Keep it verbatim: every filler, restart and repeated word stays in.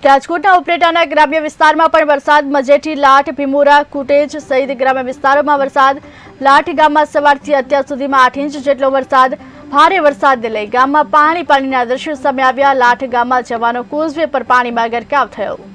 રાજકોટના ઉપલેટાના ગ્રામ્ય વિસ્તારમાં પણ વરસાદ મજેઠી લાઠ ભીમોરા કુટેજ સહિત ગ્રામ્ય વિસ્તારોમાં વરસાદ લાઠ ગામમાં સવારથી અત્યાર સુધીમાં આઠ ઇંચ જેટલો વરસાદ ભારે વરસાદને લઈ ગામમાં પાણી પાણીના દ્રશ્યો સામે આવ્યા। લાઠ ગામમાં જવાનો કોઝવે પર પાણીમાં ગરકાવ થયો।